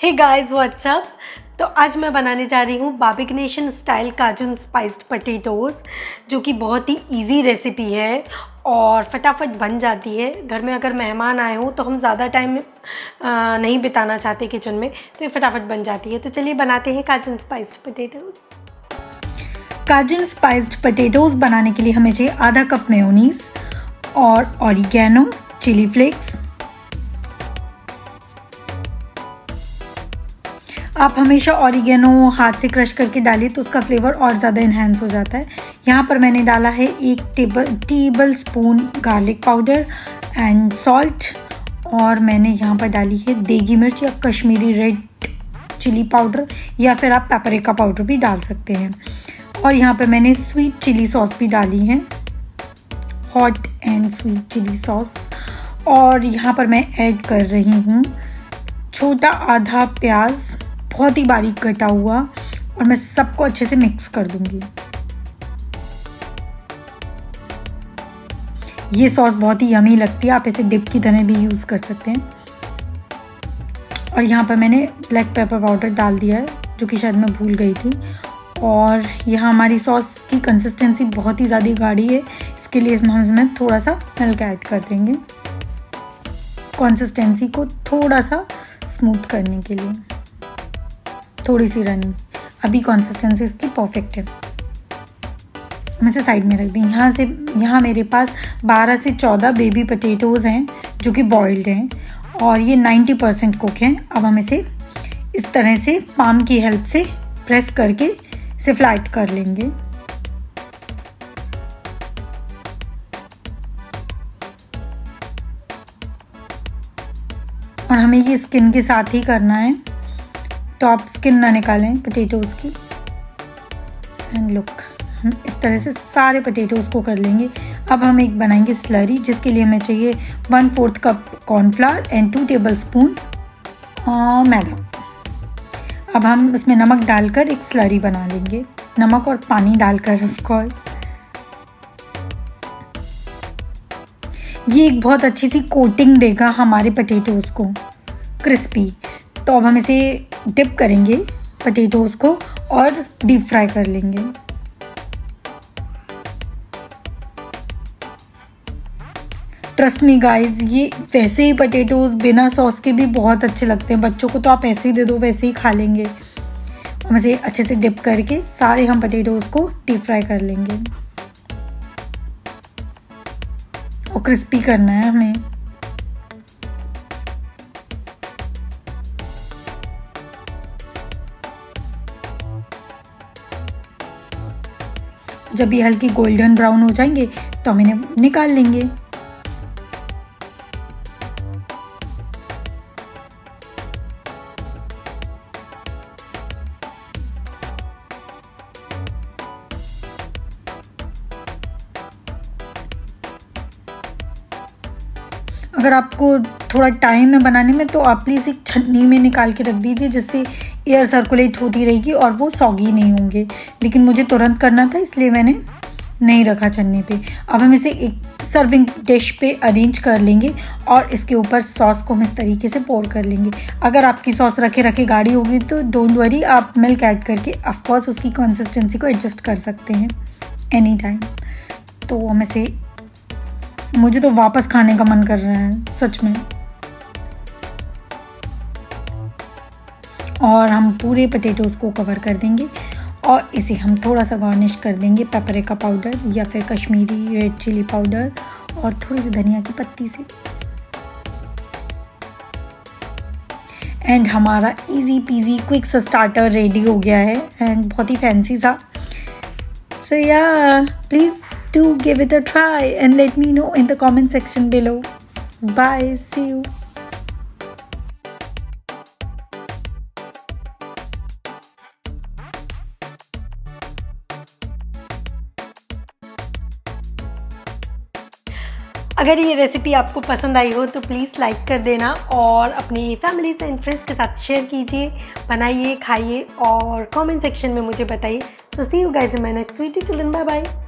Hey guys what's up. तो आज मैं बनाने जा रही हूँ बार्बिक नेशन स्टाइल काजू स्पाइस्ड पोटैटोज़, जो कि बहुत ही इजी रेसिपी है और फटाफट बन जाती है। घर में अगर मेहमान आए हों तो हम ज़्यादा टाइम नहीं बिताना चाहते किचन में, तो ये फटाफट बन जाती है। तो चलिए बनाते हैं काजू स्पाइस्ड पोटैटोज़। काजू स्पाइस्ड पोटैटोज़ बनाने के लिए हमें चाहिए आधा कप मेयोनीज़ और ऑरिगेनो, चिली फ्लेक्स। आप हमेशा ऑरिगेनो हाथ से क्रश करके डालिए तो उसका फ्लेवर और ज़्यादा इन्हेंस हो जाता है। यहाँ पर मैंने डाला है 1 tablespoon garlic powder and salt, और मैंने यहाँ पर डाली है देगी मिर्च या कश्मीरी रेड चिली पाउडर, या फिर आप पेपरिका पाउडर भी डाल सकते हैं। और यहाँ पर मैंने स्वीट चिली सॉस भी डाली है, hot and sweet chilli sauce. और यहाँ पर मैं ऐड कर रही हूँ छोटा आधा प्याज, बहुत ही बारीक कटा हुआ, और मैं सबको अच्छे से मिक्स कर दूंगी। ये सॉस बहुत ही यमी लगती है, आप इसे डिप की तरह भी यूज़ कर सकते हैं। और यहाँ पर मैंने ब्लैक पेपर पाउडर डाल दिया है, जो कि शायद मैं भूल गई थी। और यहाँ हमारी सॉस की कंसिस्टेंसी बहुत ही ज़्यादा गाढ़ी है, इसके लिए हम इसमें थोड़ा सा मिल्क ऐड कर देंगे कंसिस्टेंसी को थोड़ा सा स्मूथ करने के लिए, थोड़ी सी रनी। अभी कंसिस्टेंसी इसकी परफेक्ट है। मैं इसे साइड में रख दी। यहाँ मेरे पास 12 से 14 बेबी पोटैटोज़ हैं जो कि बॉइल्ड हैं, और ये 90% कुक हैं। अब हम इसे इस तरह से पाम की हेल्प से प्रेस करके इसे फ्लैट कर लेंगे। और हमें ये स्किन के साथ ही करना है, तो आप स्किन ना निकालें पोटैटोज़ की। एंड लुक, हम इस तरह से सारे पोटैटोज़ को कर लेंगे। अब हम एक बनाएंगे स्लरी, जिसके लिए हमें चाहिए 1/4 cup cornflour and 2 tablespoon मैदा। अब हम इसमें नमक डालकर एक स्लरी बना लेंगे, नमक और पानी डालकर ऑफ कोर्स। ये एक बहुत अच्छी सी कोटिंग देगा हमारे पोटैटोज़ को क्रिस्पी। तो अब हम इसे डिप करेंगे पोटैटोज़ को और डीप फ्राई कर लेंगे। ट्रस्ट मी गाइस, ये वैसे ही पोटैटोज़ बिना सॉस के भी बहुत अच्छे लगते हैं। बच्चों को तो आप ऐसे ही दे दो, वैसे ही खा लेंगे। हम इसे अच्छे से डिप करके सारे हम पोटैटोज़ को डीप फ्राई कर लेंगे, और क्रिस्पी करना है हमें। जब ये हल्की गोल्डन ब्राउन हो जाएंगे तो हम इन्हें निकाल लेंगे। अगर आपको थोड़ा टाइम है बनाने में, तो आप प्लीज़ एक छन्नी में निकाल के रख दीजिए, जिससे एयर सर्कुलेट होती रहेगी और वो सॉगी नहीं होंगे। लेकिन मुझे तुरंत करना था, इसलिए मैंने नहीं रखा छन्नी पे। अब हम इसे एक सर्विंग डिश पे अरेंज कर लेंगे, और इसके ऊपर सॉस को हम इस तरीके से पोर कर लेंगे। अगर आपकी सॉस रखे रखे गाढ़ी होगी तो डोंट वरी, आप मिल्क ऐड करके ऑफकोर्स उसकी कंसिस्टेंसी को एडजस्ट कर सकते हैं एनी टाइम। तो हम इसे, मुझे तो वापस खाने का मन कर रहा है सच में। और हम पूरे पोटैटोज़ को कवर कर देंगे, और इसे हम थोड़ा सा गार्निश कर देंगे पेपरिका पाउडर या फिर कश्मीरी रेड चिली पाउडर और थोड़ी सी धनिया की पत्ती से। एंड हमारा इजी पीजी क्विक सा स्टार्टर रेडी हो गया है, एंड बहुत ही फैंसी सा। So ya, please do give it a try and let me know in the comment section below. Bye, see you. अगर ये रेसिपी आपको पसंद आई हो तो प्लीज़ लाइक कर देना, और अपनी फैमिली एंड फ्रेंड्स के साथ शेयर कीजिए, बनाइए, खाइए और कमेंट सेक्शन में मुझे बताइए। So see you guys in my next video. Children, bye bye.